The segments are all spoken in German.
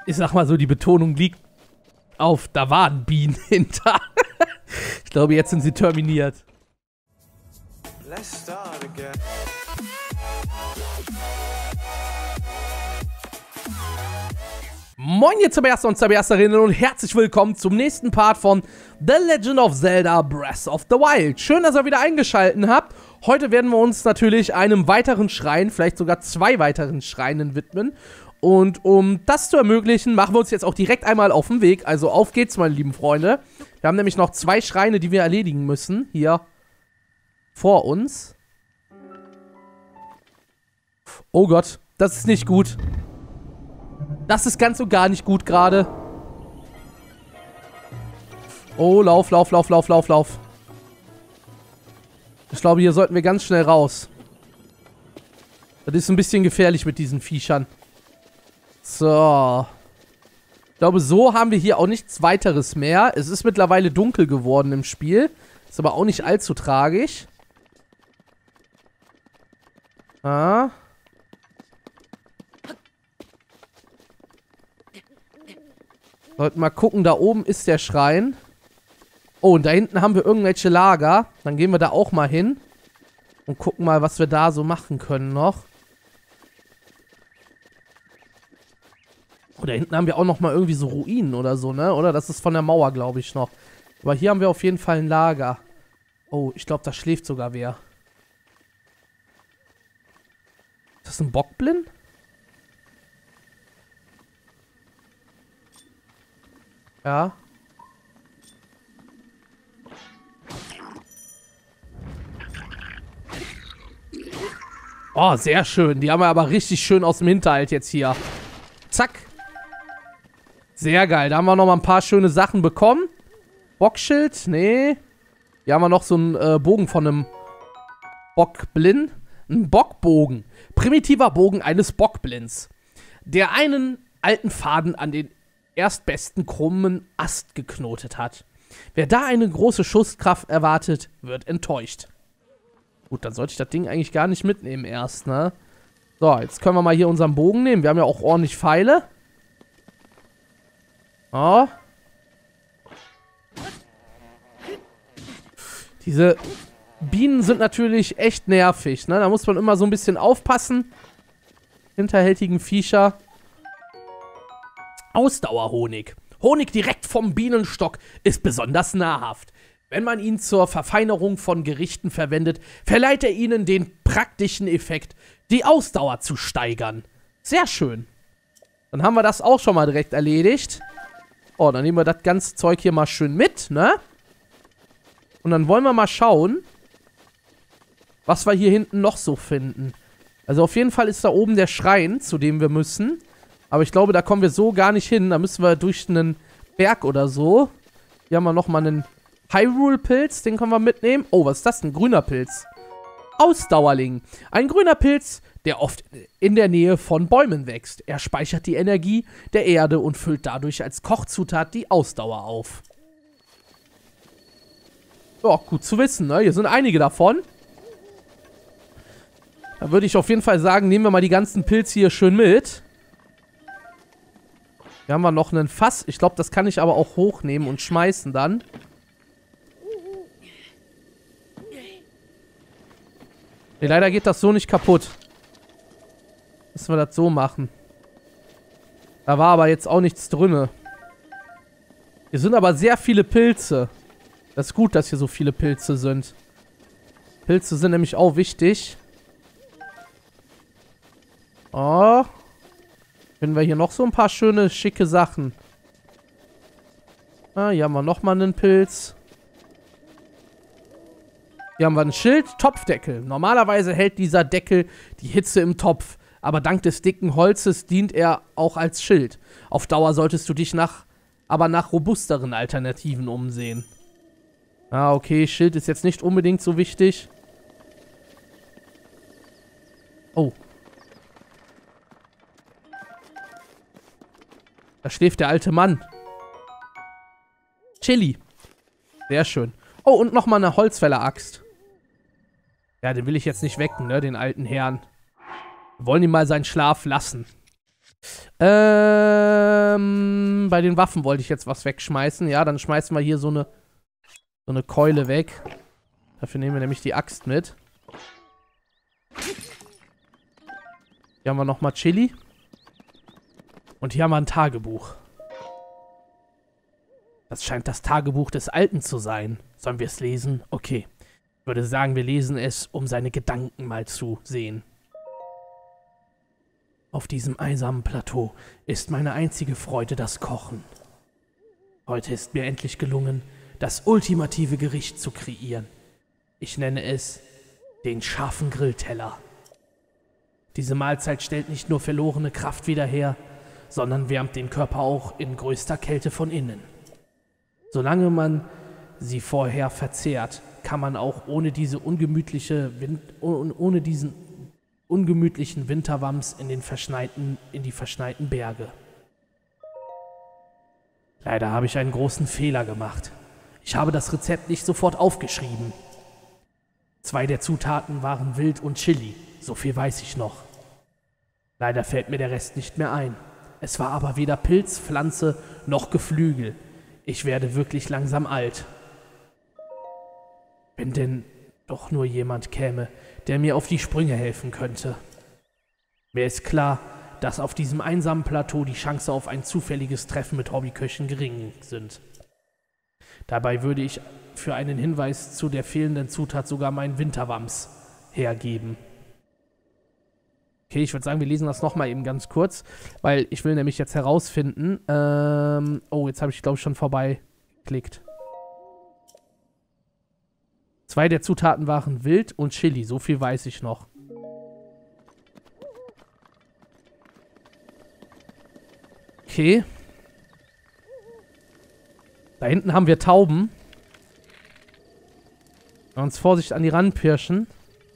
Ich sag mal so, die Betonung liegt auf, da waren Bienen hinter. Ich glaube, jetzt sind sie terminiert. Let's start again. Moin ihr Zaubererster und Zaubererinnen und herzlich willkommen zum nächsten Part von The Legend of Zelda Breath of the Wild. Schön, dass ihr wieder eingeschaltet habt. Heute werden wir uns natürlich einem weiteren Schrein, vielleicht sogar 2 weiteren Schreinen widmen. Und um das zu ermöglichen, machen wir uns jetzt auch direkt einmal auf den Weg. Also auf geht's, meine lieben Freunde. Wir haben nämlich noch 2 Schreine, die wir erledigen müssen. Hier vor uns. Oh Gott, das ist nicht gut. Das ist ganz und gar nicht gut gerade. Oh, lauf. Ich glaube, hier sollten wir ganz schnell raus. Das ist ein bisschen gefährlich mit diesen Viechern. So. Ich glaube, so haben wir hier auch nichts weiteres mehr. Es ist mittlerweile dunkel geworden im Spiel. Ist aber auch nicht allzu tragisch. Ah. Sollten mal gucken, da oben ist der Schrein. Oh, und da hinten haben wir irgendwelche Lager. Dann gehen wir da auch mal hin. Und gucken mal, was wir da so machen können noch. Oh, da hinten haben wir auch noch mal irgendwie so Ruinen oder so, ne? Oder das ist von der Mauer, glaube ich, noch. Aber hier haben wir auf jeden Fall ein Lager. Oh, ich glaube, da schläft sogar wer. Ist das ein Bockblin? Ja. Oh, sehr schön. Die haben wir aber richtig schön aus dem Hinterhalt jetzt hier. Zack. Sehr geil. Da haben wir noch mal ein paar schöne Sachen bekommen. Bockschild? Nee. Hier haben wir noch so einen Bogen von einem Bockblin. Ein Bockbogen. Primitiver Bogen eines Bockblins. Der einen alten Faden an den erstbesten krummen Ast geknotet hat. Wer da eine große Schusskraft erwartet, wird enttäuscht. Gut, dann sollte ich das Ding eigentlich gar nicht mitnehmen erst, ne? So, jetzt können wir mal hier unseren Bogen nehmen. Wir haben ja auch ordentlich Pfeile. Oh. Diese Bienen sind natürlich echt nervig, ne? Da muss man immer so ein bisschen aufpassen. Hinterhältigen Viecher. Ausdauerhonig. Honig direkt vom Bienenstock ist besonders nahrhaft. Wenn man ihn zur Verfeinerung von Gerichten verwendet, verleiht er ihnen den praktischen Effekt, die Ausdauer zu steigern. Sehr schön. Dann haben wir das auch schon mal direkt erledigt. Oh, dann nehmen wir das ganze Zeug hier mal schön mit, ne? Und dann wollen wir mal schauen, was wir hier hinten noch so finden. Also auf jeden Fall ist da oben der Schrein, zu dem wir müssen. Aber ich glaube, da kommen wir so gar nicht hin. Da müssen wir durch einen Berg oder so. Hier haben wir nochmal einen Hyrule-Pilz. Den können wir mitnehmen. Oh, was ist das? Ein grüner Pilz. Ausdauerling. Ein grüner Pilz, der oft in der Nähe von Bäumen wächst. Er speichert die Energie der Erde und füllt dadurch als Kochzutat die Ausdauer auf. Ja, gut zu wissen, ne? Hier sind einige davon. Da würde ich auf jeden Fall sagen, nehmen wir mal die ganzen Pilze hier schön mit. Hier haben wir noch einen Fass. Ich glaube, das kann ich aber auch hochnehmen und schmeißen dann. Nee, leider geht das so nicht kaputt. Müssen wir das so machen. Da war aber jetzt auch nichts drin. Hier sind aber sehr viele Pilze. Das ist gut, dass hier so viele Pilze sind. Pilze sind nämlich auch wichtig. Oh. Finden wir hier noch so ein paar schöne, schicke Sachen. Ah, hier haben wir nochmal einen Pilz. Hier haben wir ein Schild, Topfdeckel. Normalerweise hält dieser Deckel die Hitze im Topf. Aber dank des dicken Holzes dient er auch als Schild. Auf Dauer solltest du dich nach robusteren Alternativen umsehen. Ah, okay, Schild ist jetzt nicht unbedingt so wichtig. Oh. Da schläft der alte Mann. Chili. Sehr schön. Oh, und nochmal eine Holzfäller-Axt. Ja, den will ich jetzt nicht wecken, ne, den alten Herrn. Wir wollen ihm mal seinen Schlaf lassen. Bei den Waffen wollte ich jetzt was wegschmeißen. Ja, dann schmeißen wir hier so eine Keule weg. Dafür nehmen wir nämlich die Axt mit. Hier haben wir nochmal Chili. Und hier haben wir ein Tagebuch. Das scheint das Tagebuch des Alten zu sein. Sollen wir es lesen? Okay. Ich würde sagen, wir lesen es, um seine Gedanken mal zu sehen. Auf diesem einsamen Plateau ist meine einzige Freude das Kochen. Heute ist mir endlich gelungen, das ultimative Gericht zu kreieren. Ich nenne es den scharfen Grillteller. Diese Mahlzeit stellt nicht nur verlorene Kraft wieder her, sondern wärmt den Körper auch in größter Kälte von innen. Solange man sie vorher verzehrt, kann man auch ohne diesen ungemütlichen Winterwams in die verschneiten Berge. Leider habe ich einen großen Fehler gemacht. Ich habe das Rezept nicht sofort aufgeschrieben. 2 der Zutaten waren Wild und Chili, so viel weiß ich noch. Leider fällt mir der Rest nicht mehr ein. Es war aber weder Pilz, Pflanze noch Geflügel. Ich werde wirklich langsam alt. Wenn denn doch nur jemand käme, der mir auf die Sprünge helfen könnte. Mir ist klar, dass auf diesem einsamen Plateau die Chance auf ein zufälliges Treffen mit Hobbyköchen gering sind. Dabei würde ich für einen Hinweis zu der fehlenden Zutat sogar meinen Winterwams hergeben. Okay, ich würde sagen, wir lesen das nochmal eben ganz kurz, weil ich will nämlich jetzt herausfinden, oh, jetzt habe ich, glaube ich, schon vorbei geklickt. 2 der Zutaten waren Wild und Chili, so viel weiß ich noch. Okay. Da hinten haben wir Tauben. Uns Vorsicht an die ranpirschen.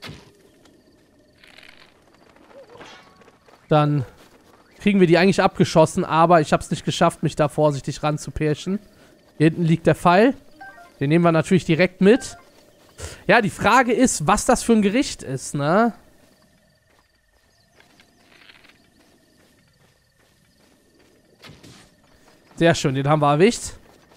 Dann kriegen wir die eigentlich abgeschossen, aber ich habe es nicht geschafft, mich da vorsichtig ranzupirschen. Hier hinten liegt der Pfeil. Den nehmen wir natürlich direkt mit. Ja, die Frage ist, was das für ein Gericht ist, ne? Sehr schön, den haben wir erwischt.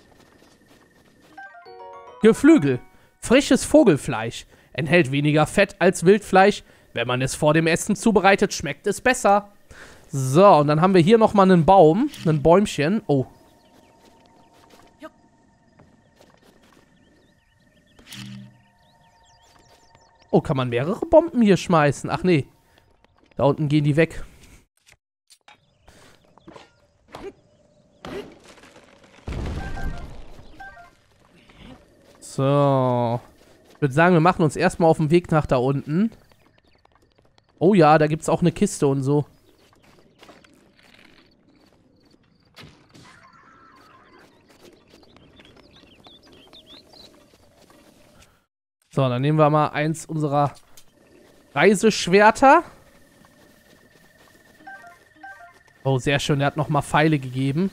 Geflügel. Frisches Vogelfleisch. Enthält weniger Fett als Wildfleisch. Wenn man es vor dem Essen zubereitet, schmeckt es besser. So, und dann haben wir hier nochmal einen Baum. Ein Bäumchen. Oh. Oh, kann man mehrere Bomben hier schmeißen? Ach nee. Da unten gehen die weg. So. Ich würde sagen, wir machen uns erstmal auf den Weg nach da unten. Oh ja, da gibt es auch eine Kiste und so. So, dann nehmen wir mal eins unserer Reiseschwerter. Oh, sehr schön. Der hat nochmal Pfeile gegeben.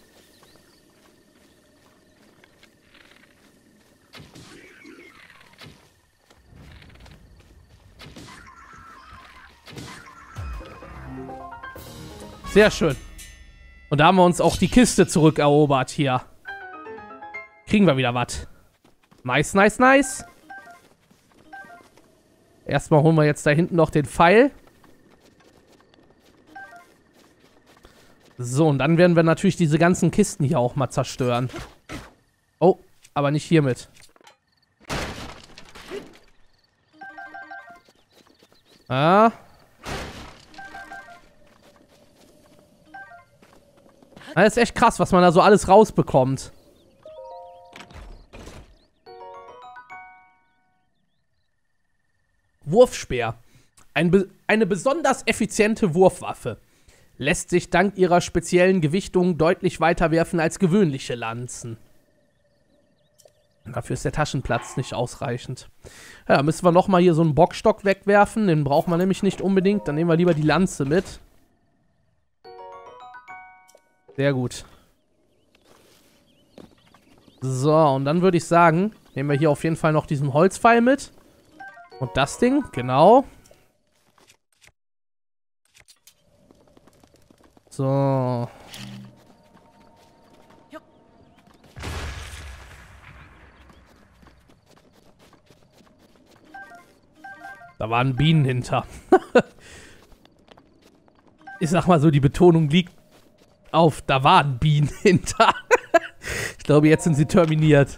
Sehr schön. Und da haben wir uns auch die Kiste zurückerobert hier. Kriegen wir wieder was. Nice, nice, nice. Erstmal holen wir jetzt da hinten noch den Pfeil. So, und dann werden wir natürlich diese ganzen Kisten hier auch mal zerstören. Oh, aber nicht hiermit. Ah. Das ist echt krass, was man da so alles rausbekommt. Wurfspeer. Eine besonders effiziente Wurfwaffe. Lässt sich dank ihrer speziellen Gewichtung deutlich weiter werfen als gewöhnliche Lanzen. Dafür ist der Taschenplatz nicht ausreichend. Ja, müssen wir nochmal hier so einen Bockstock wegwerfen. Den braucht man nämlich nicht unbedingt. Dann nehmen wir lieber die Lanze mit. Sehr gut. So, und dann würde ich sagen, nehmen wir hier auf jeden Fall noch diesen Holzpfeil mit. Und das Ding, genau. So. Da waren Bienen hinter. Ich sag mal so, die Betonung liegt auf, da waren Bienen hinter. Ich glaube, jetzt sind sie terminiert.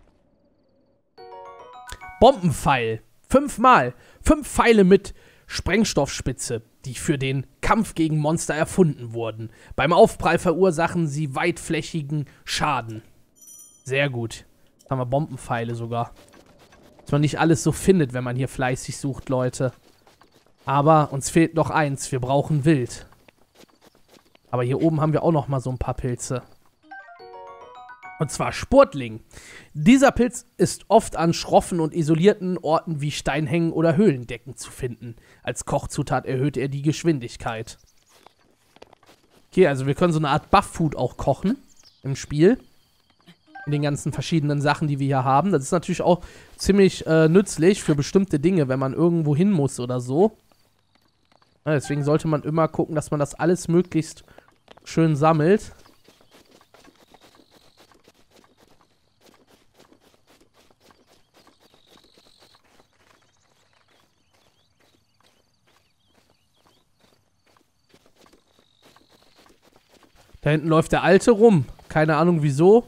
Bombenpfeil. 5 Mal. 5 Pfeile mit Sprengstoffspitze, die für den Kampf gegen Monster erfunden wurden. Beim Aufprall verursachen sie weitflächigen Schaden. Sehr gut. Jetzt haben wir Bombenpfeile sogar. Dass man nicht alles so findet, wenn man hier fleißig sucht, Leute. Aber uns fehlt noch eins. Wir brauchen Wild. Aber hier oben haben wir auch noch mal so ein paar Pilze. Und zwar Spurtling. Dieser Pilz ist oft an schroffen und isolierten Orten wie Steinhängen oder Höhlendecken zu finden. Als Kochzutat erhöht er die Geschwindigkeit. Okay, also wir können so eine Art Buff-Food auch kochen im Spiel. In den ganzen verschiedenen Sachen, die wir hier haben. Das ist natürlich auch ziemlich nützlich für bestimmte Dinge, wenn man irgendwo hin muss oder so. Ja, deswegen sollte man immer gucken, dass man das alles möglichst schön sammelt. Da hinten läuft der Alte rum. Keine Ahnung wieso.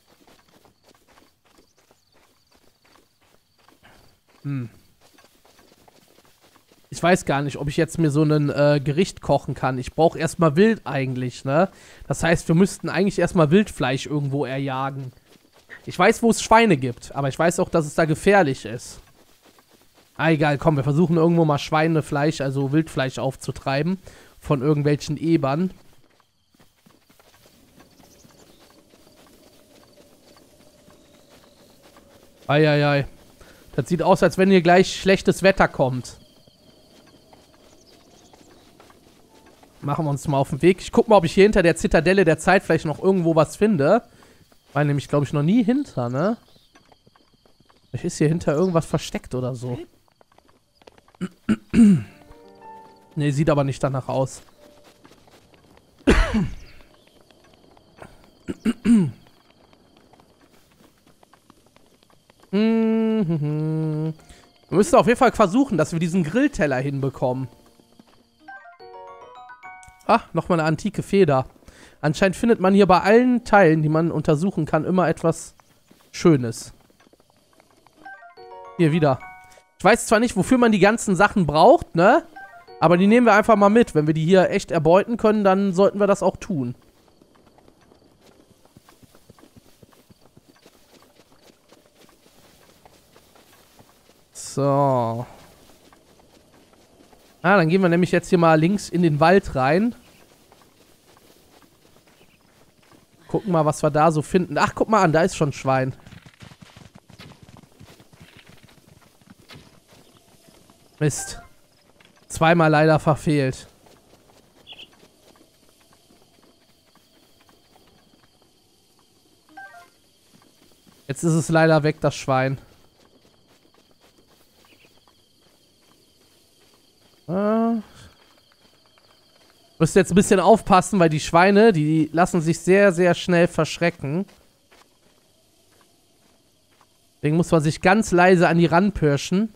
Ich weiß gar nicht, ob ich jetzt mir so ein Gericht kochen kann. Ich brauche erstmal Wild eigentlich, ne? Das heißt, wir müssten eigentlich erstmal Wildfleisch irgendwo erjagen. Ich weiß, wo es Schweine gibt, aber ich weiß auch, dass es da gefährlich ist. Ah, egal, komm, wir versuchen irgendwo mal Schweinefleisch, also Wildfleisch aufzutreiben. Von irgendwelchen Ebern. Eieiei. Das sieht aus, als wenn hier gleich schlechtes Wetter kommt. Machen wir uns mal auf den Weg. Ich guck mal, ob ich hier hinter der Zitadelle der Zeit vielleicht noch irgendwo was finde. War nämlich, glaube ich, noch nie hinter, ne? Vielleicht ist hier hinter irgendwas versteckt oder so. Ne, sieht aber nicht danach aus. Wir müssen auf jeden Fall versuchen, dass wir diesen Grillteller hinbekommen. Ah, nochmal eine antike Feder. Anscheinend findet man hier bei allen Teilen, die man untersuchen kann, immer etwas Schönes. Hier wieder. Ich weiß zwar nicht, wofür man die ganzen Sachen braucht, ne? Aber die nehmen wir einfach mal mit. Wenn wir die hier echt erbeuten können, dann sollten wir das auch tun. So. Ah, dann gehen wir nämlich jetzt hier mal links in den Wald rein. Gucken mal, was wir da so finden. Ach, guck mal an, da ist schon ein Schwein. Mist. Zweimal leider verfehlt. Jetzt ist es leider weg, das Schwein. Müsst jetzt ein bisschen aufpassen, weil die Schweine, die lassen sich sehr, sehr schnell verschrecken. Deswegen muss man sich ganz leise an die ranpirschen.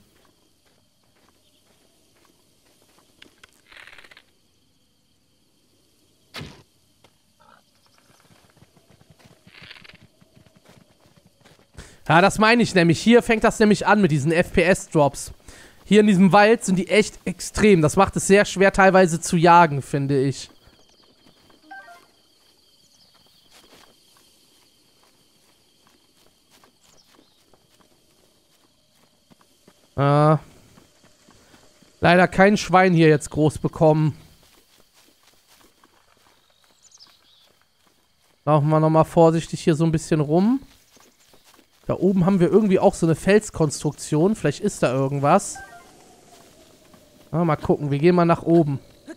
Ja, das meine ich nämlich. Hier fängt das nämlich an mit diesen FPS-Drops. Hier in diesem Wald sind die echt extrem. Das macht es sehr schwer teilweise zu jagen, finde ich. Leider kein Schwein hier jetzt groß bekommen. Laufen wir nochmal vorsichtig hier so ein bisschen rum. Da oben haben wir irgendwie auch so eine Felskonstruktion. Vielleicht ist da irgendwas. Mal gucken, wir gehen mal nach oben.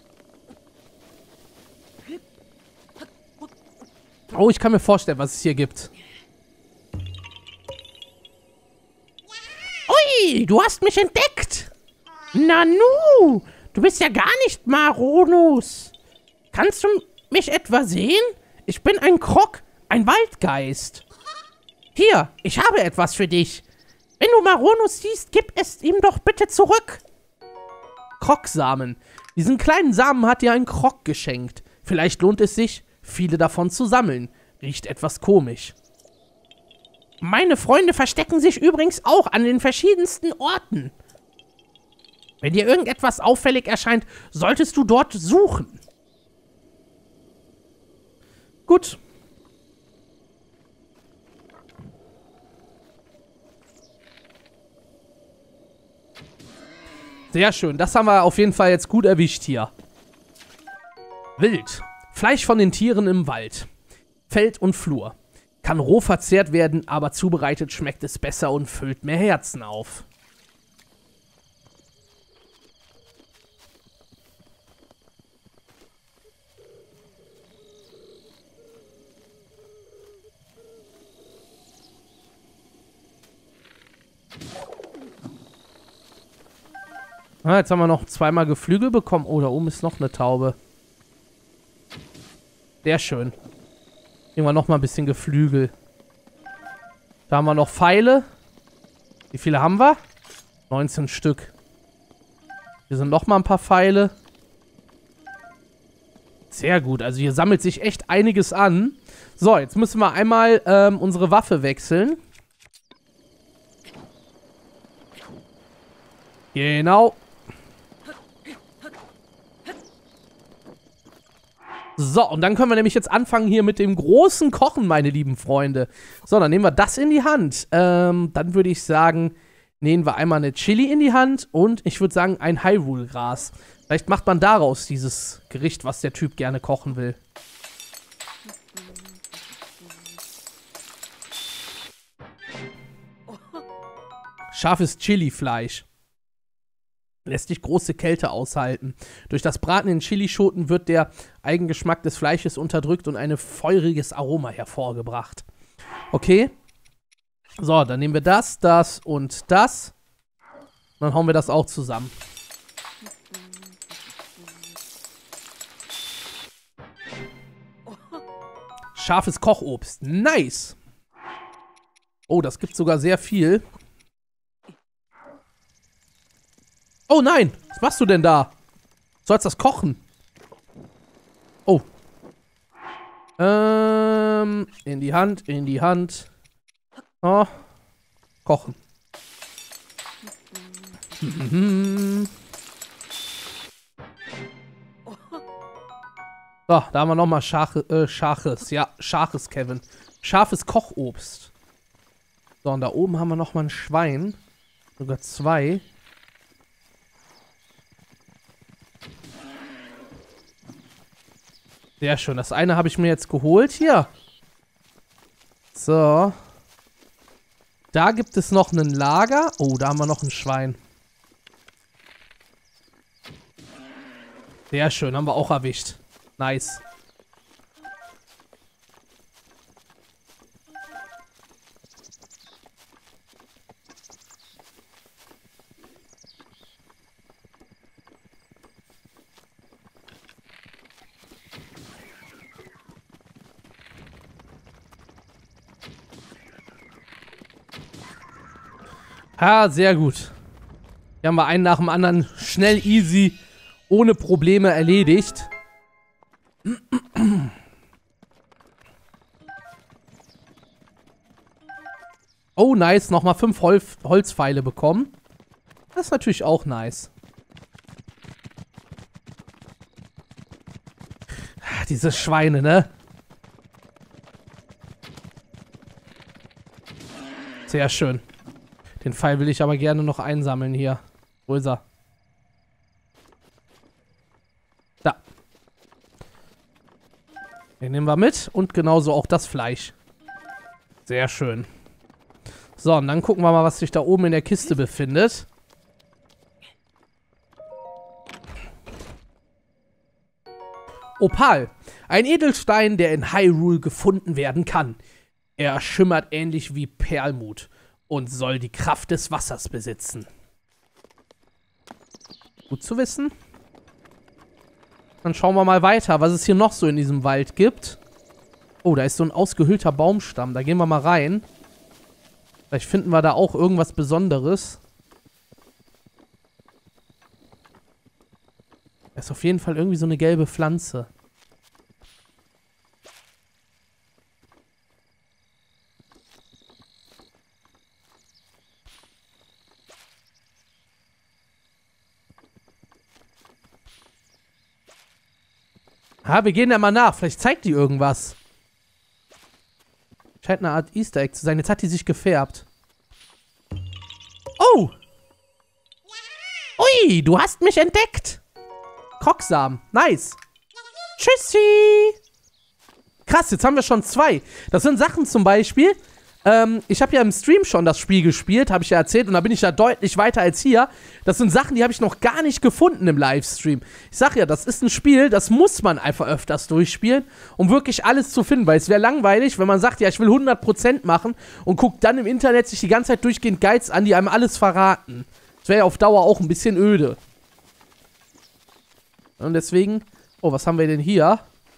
Oh, ich kann mir vorstellen, was es hier gibt. Ui, du hast mich entdeckt. Nanu, du bist ja gar nicht Maronus. Kannst du mich etwa sehen? Ich bin ein Krog, ein Waldgeist. Hier, ich habe etwas für dich. Wenn du Maronus siehst, gib es ihm doch bitte zurück. Krogsamen. Diesen kleinen Samen hat dir ein Krog geschenkt. Vielleicht lohnt es sich, viele davon zu sammeln. Riecht etwas komisch. Meine Freunde verstecken sich übrigens auch an den verschiedensten Orten. Wenn dir irgendetwas auffällig erscheint, solltest du dort suchen. Gut. Sehr schön. Das haben wir auf jeden Fall jetzt gut erwischt hier. Wild. Fleisch von den Tieren im Wald. Feld und Flur. Kann roh verzehrt werden, aber zubereitet schmeckt es besser und füllt mehr Herzen auf. Ah, jetzt haben wir noch zweimal Geflügel bekommen. Oh, da oben ist noch eine Taube. Sehr schön. Nehmen wir noch mal ein bisschen Geflügel. Da haben wir noch Pfeile. Wie viele haben wir? 19 Stück. Hier sind noch mal ein paar Pfeile. Sehr gut. Also hier sammelt sich echt einiges an. So, jetzt müssen wir einmal unsere Waffe wechseln. Genau. So, und dann können wir nämlich jetzt anfangen hier mit dem großen Kochen, meine lieben Freunde. So, dann nehmen wir das in die Hand. Dann würde ich sagen, nehmen wir einmal eine Chili in die Hand und ich würde sagen, ein Hyrule-Gras. Vielleicht macht man daraus dieses Gericht, was der Typ gerne kochen will. Scharfes Chili-Fleisch. Lässt sich große Kälte aushalten. Durch das Braten in Chilischoten wird der Eigengeschmack des Fleisches unterdrückt und ein feuriges Aroma hervorgebracht. Okay. So, dann nehmen wir das, das und das. Dann hauen wir das auch zusammen. Scharfes Kochobst. Nice. Oh, das gibt sogar sehr viel. Oh nein, was machst du denn da? Du sollst das kochen. Oh. In die Hand, in die Hand. Oh. Kochen. So, da haben wir nochmal scharfes, Kevin. Scharfes Kochobst. So, und da oben haben wir nochmal ein Schwein. Sogar zwei. Sehr schön. Das eine habe ich mir jetzt geholt. Hier. So. Da gibt es noch ein Lager. Oh, da haben wir noch ein Schwein. Sehr schön. Haben wir auch erwischt. Nice. Ah, sehr gut. Hier haben wir einen nach dem anderen schnell, easy, ohne Probleme erledigt. Oh, nice. Nochmal 5 Holzpfeile bekommen. Das ist natürlich auch nice. Diese Schweine, ne? Sehr schön. Den Pfeil will ich aber gerne noch einsammeln hier. Wo ist er? Da. Den nehmen wir mit und genauso auch das Fleisch. Sehr schön. So, und dann gucken wir mal, was sich da oben in der Kiste befindet. Opal. Ein Edelstein, der in Hyrule gefunden werden kann. Er schimmert ähnlich wie Perlmut und soll die Kraft des Wassers besitzen. Gut zu wissen. Dann schauen wir mal weiter, was es hier noch so in diesem Wald gibt. Oh, da ist so ein ausgehöhlter Baumstamm. Da gehen wir mal rein. Vielleicht finden wir da auch irgendwas Besonderes. Da ist auf jeden Fall irgendwie so eine gelbe Pflanze. Wir gehen da mal nach. Vielleicht zeigt die irgendwas. Scheint eine Art Easter Egg zu sein. Jetzt hat die sich gefärbt. Oh! Ui, du hast mich entdeckt. Krocksamen. Nice. Tschüssi. Krass, jetzt haben wir schon 2. Das sind Sachen zum Beispiel. Ich habe ja im Stream schon das Spiel gespielt, habe ich ja erzählt, und da bin ich ja deutlich weiter als hier. Das sind Sachen, die habe ich noch gar nicht gefunden im Livestream. Ich sag ja, das ist ein Spiel, das muss man einfach öfters durchspielen, um wirklich alles zu finden, weil es wäre langweilig, wenn man sagt, ja, ich will 100% machen und guckt dann im Internet sich die ganze Zeit durchgehend Guides an, die einem alles verraten. Das wäre ja auf Dauer auch ein bisschen öde. Und deswegen, oh, was haben wir denn hier?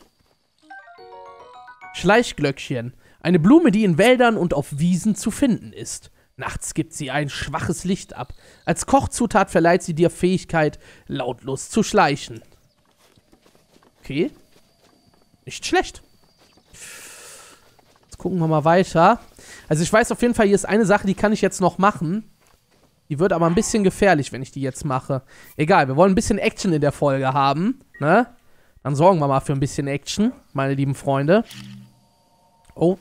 Schleichglöckchen. Eine Blume, die in Wäldern und auf Wiesen zu finden ist. Nachts gibt sie ein schwaches Licht ab. Als Kochzutat verleiht sie dir Fähigkeit, lautlos zu schleichen. Okay. Nicht schlecht. Jetzt gucken wir mal weiter. Also ich weiß auf jeden Fall, hier ist eine Sache, die kann ich jetzt noch machen. Die wird aber ein bisschen gefährlich, wenn ich die jetzt mache. Egal, wir wollen ein bisschen Action in der Folge haben. Ne? Dann sorgen wir mal für ein bisschen Action, meine lieben Freunde. Oh.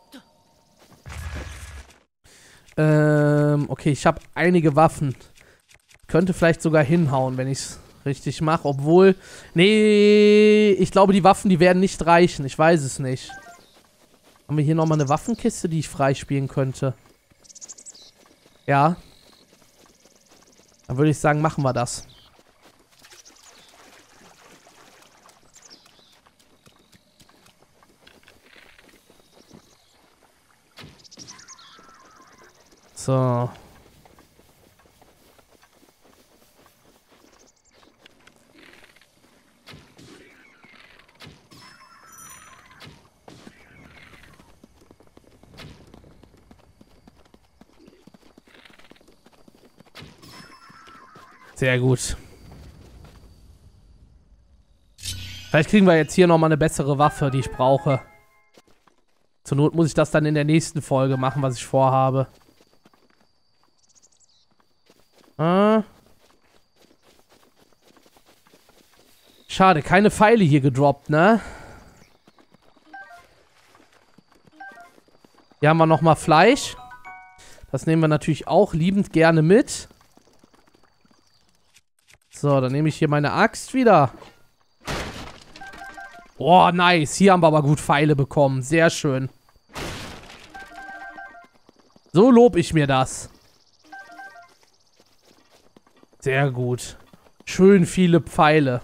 Okay, ich habe einige Waffen. Könnte vielleicht sogar hinhauen, wenn ich es richtig mache. Obwohl, nee, ich glaube, die Waffen, die werden nicht reichen. Ich weiß es nicht. Haben wir hier nochmal eine Waffenkiste, die ich freispielen könnte? Ja. Dann würde ich sagen, machen wir das. So. Sehr gut. Vielleicht kriegen wir jetzt hier nochmal eine bessere Waffe, die ich brauche. Zur Not muss ich das dann in der nächsten Folge machen, was ich vorhabe. Schade, keine Pfeile hier gedroppt, ne? Hier haben wir nochmal Fleisch. Das nehmen wir natürlich auch liebend gerne mit. So, dann nehme ich hier meine Axt wieder. Oh, nice. Hier haben wir aber gut Pfeile bekommen. Sehr schön. So lob ich mir das. Sehr gut. Schön viele Pfeile.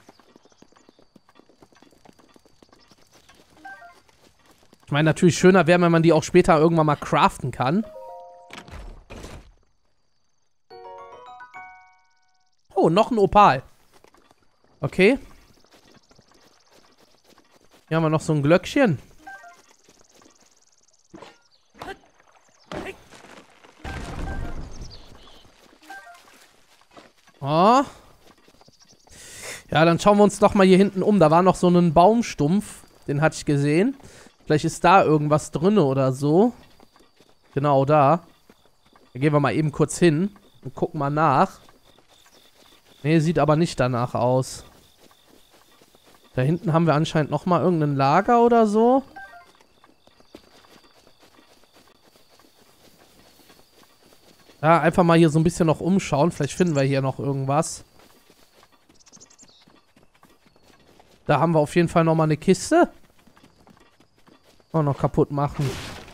Ich meine, natürlich schöner wäre, wenn man die auch später irgendwann mal craften kann. Oh, noch ein Opal. Okay. Hier haben wir noch so ein Glöckchen. Oh. Ja, dann schauen wir uns doch mal hier hinten um. Da war noch so ein Baumstumpf. Den hatte ich gesehen. Vielleicht ist da irgendwas drin oder so. Genau da. Da gehen wir mal eben kurz hin und gucken mal nach. Nee, sieht aber nicht danach aus. Da hinten haben wir anscheinend nochmal irgendein Lager oder so. Ja, einfach mal hier so ein bisschen noch umschauen. Vielleicht finden wir hier noch irgendwas. Da haben wir auf jeden Fall nochmal eine Kiste. Oh, noch kaputt machen.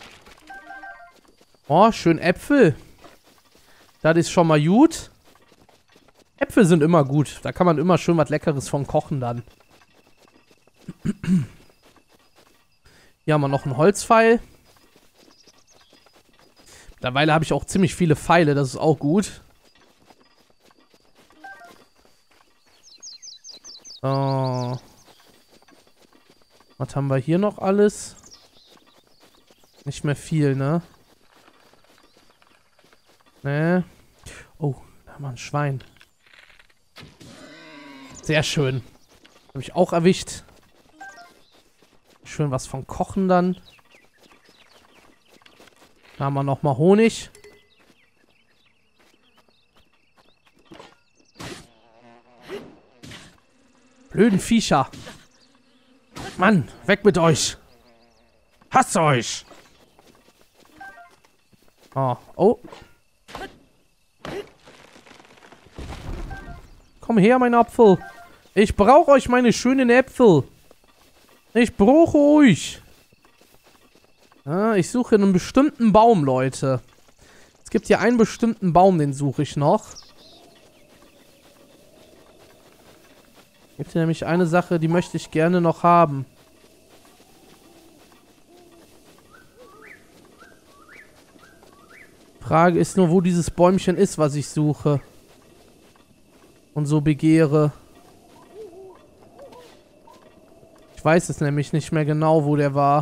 Oh, schön Äpfel. Das ist schon mal gut. Äpfel sind immer gut. Da kann man immer schön was Leckeres von kochen dann. Hier haben wir noch einen Holzpfeil. Mittlerweile habe ich auch ziemlich viele Pfeile. Das ist auch gut. So. Was haben wir hier noch alles? Nicht mehr viel, ne? Ne? Oh, da haben wir ein Schwein. Sehr schön. Habe ich auch erwischt. Schön was von Kochen dann. Da haben wir nochmal Honig. Blöden Viecher. Mann, weg mit euch. Hasse euch. Oh, oh. Komm her, mein Apfel. Ich brauche euch, meine schönen Äpfel. Ich brauche euch. Ah, ich suche einen bestimmten Baum, Leute. Es gibt hier einen bestimmten Baum, den suche ich noch. Es gibt hier nämlich eine Sache, die möchte ich gerne noch haben. Frage ist nur, wo dieses Bäumchen ist, was ich suche. Und so begehre. Ich weiß es nämlich nicht mehr genau, wo der war.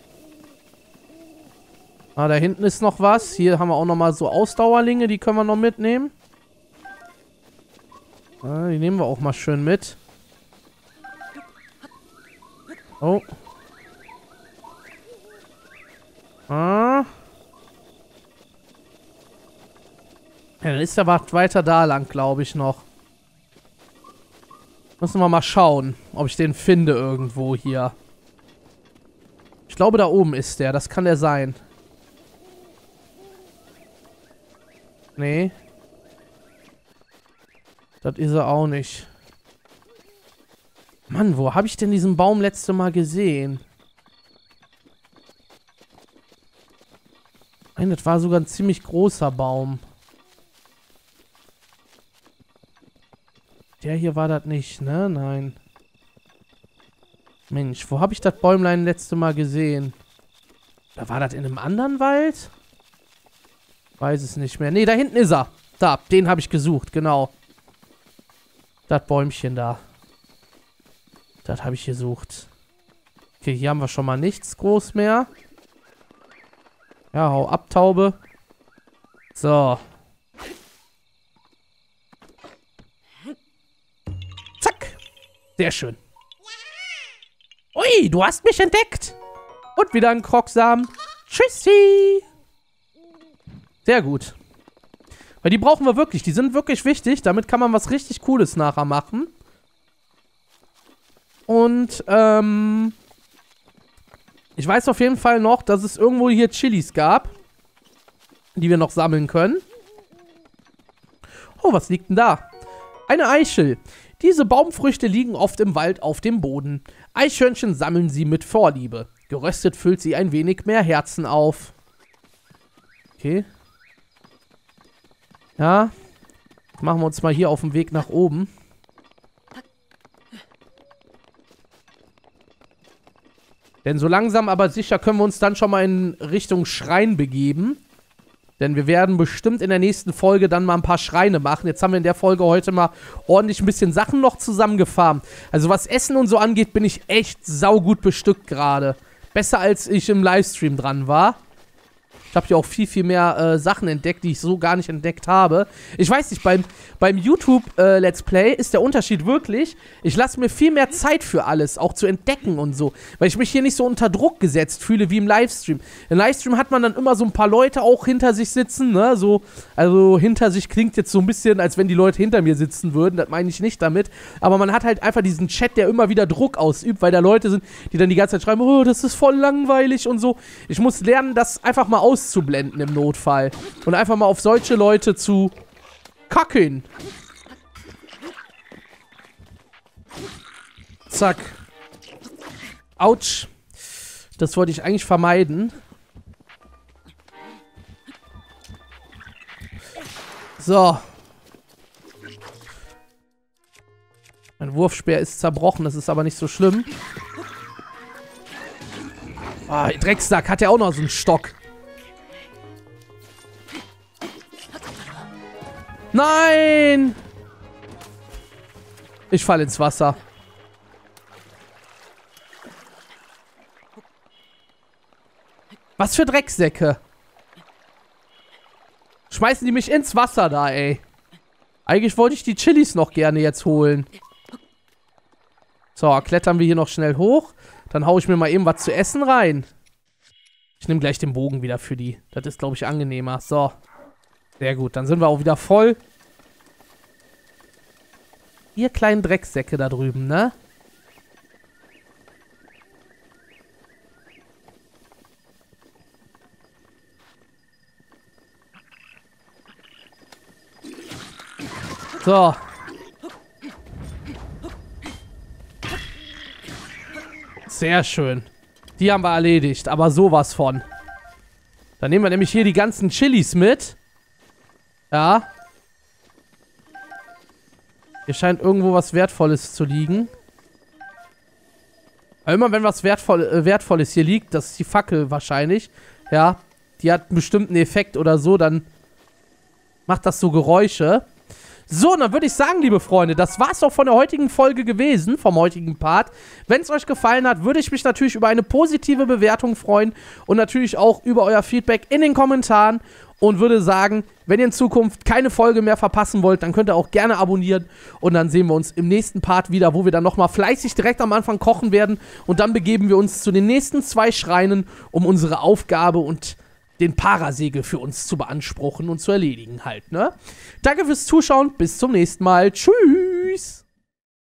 Ah, da hinten ist noch was. Hier haben wir auch noch mal so Ausdauerlinge, die können wir noch mitnehmen. Ah, die nehmen wir auch mal schön mit. Oh. Ah. Ja, dann ist der Wacht weiter da lang, glaube ich noch. Müssen wir mal schauen, ob ich den finde irgendwo hier. Ich glaube, da oben ist der. Das kann der sein. Nee. Das ist er auch nicht. Mann, wo habe ich denn diesen Baum letzte Mal gesehen? Nein, das war sogar ein ziemlich großer Baum. Der hier war das nicht, ne? Nein. Mensch, wo habe ich das Bäumlein letzte Mal gesehen? Oder war das in einem anderen Wald? Weiß es nicht mehr. Ne, da hinten ist er. Da, den habe ich gesucht, genau. Das Bäumchen da. Das habe ich gesucht. Okay, hier haben wir schon mal nichts groß mehr. Ja, hau ab, Taube. So. Zack. Sehr schön. Ui, du hast mich entdeckt. Und wieder ein Krogsamen. Tschüssi. Sehr gut. Weil die brauchen wir wirklich. Die sind wirklich wichtig. Damit kann man was richtig Cooles nachher machen. Und, ich weiß auf jeden Fall noch, dass es irgendwo hier Chilis gab. Die wir noch sammeln können. Oh, was liegt denn da? Eine Eichel. Diese Baumfrüchte liegen oft im Wald auf dem Boden. Eichhörnchen sammeln sie mit Vorliebe. Geröstet füllt sie ein wenig mehr Herzen auf. Okay. Ja. Machen wir uns mal hier auf den Weg nach oben. Denn so langsam aber sicher können wir uns dann schon mal in Richtung Schrein begeben. Denn wir werden bestimmt in der nächsten Folge dann mal ein paar Schreine machen. Jetzt haben wir in der Folge heute mal ordentlich ein bisschen Sachen noch zusammengefarmt. Also was Essen und so angeht, bin ich echt saugut bestückt gerade. Besser als ich im Livestream dran war. Ich habe hier auch viel, viel mehr Sachen entdeckt, die ich so gar nicht entdeckt habe. Ich weiß nicht, beim YouTube Let's Play ist der Unterschied wirklich, ich lasse mir viel mehr Zeit für alles, auch zu entdecken und so. Weil ich mich hier nicht so unter Druck gesetzt fühle wie im Livestream. Im Livestream hat man dann immer so ein paar Leute auch hinter sich sitzen, ne? So, also hinter sich klingt jetzt so ein bisschen, als wenn die Leute hinter mir sitzen würden. Das meine ich nicht damit. Aber man hat halt einfach diesen Chat, der immer wieder Druck ausübt, weil da Leute sind, die dann die ganze Zeit schreiben, oh, das ist voll langweilig und so. Ich muss lernen, das einfach mal auszublenden im Notfall. Und einfach mal auf solche Leute zu kacken. Zack. Autsch. Das wollte ich eigentlich vermeiden. So. Mein Wurfspeer ist zerbrochen, das ist aber nicht so schlimm. Ah, Drecksack hat ja auch noch so einen Stock. Nein! Ich falle ins Wasser. Was für Drecksäcke. Schmeißen die mich ins Wasser da, ey. Eigentlich wollte ich die Chilis noch gerne jetzt holen. So, klettern wir hier noch schnell hoch. Dann haue ich mir mal eben was zu essen rein. Ich nehme gleich den Bogen wieder für die. Das ist, glaube ich, angenehmer. So. Sehr gut, dann sind wir auch wieder voll. Ihr kleinen Drecksäcke da drüben, ne? So. Sehr schön. Die haben wir erledigt, aber sowas von. Dann nehmen wir nämlich hier die ganzen Chilis mit. Ja. Hier scheint irgendwo was Wertvolles zu liegen. Aber immer wenn was Wertvolles hier liegt, das ist die Fackel wahrscheinlich. Ja. Die hat einen bestimmten Effekt oder so, dann macht das so Geräusche. So, und dann würde ich sagen, liebe Freunde, das war's auch von der heutigen Folge gewesen, vom heutigen Part. Wenn es euch gefallen hat, würde ich mich natürlich über eine positive Bewertung freuen und natürlich auch über euer Feedback in den Kommentaren und würde sagen, wenn ihr in Zukunft keine Folge mehr verpassen wollt, dann könnt ihr auch gerne abonnieren und dann sehen wir uns im nächsten Part wieder, wo wir dann nochmal fleißig direkt am Anfang kochen werden und dann begeben wir uns zu den nächsten 2 Schreinen, um unsere Aufgabe und den Parasegel für uns zu beanspruchen und zu erledigen halt, ne? Danke fürs Zuschauen, bis zum nächsten Mal. Tschüss!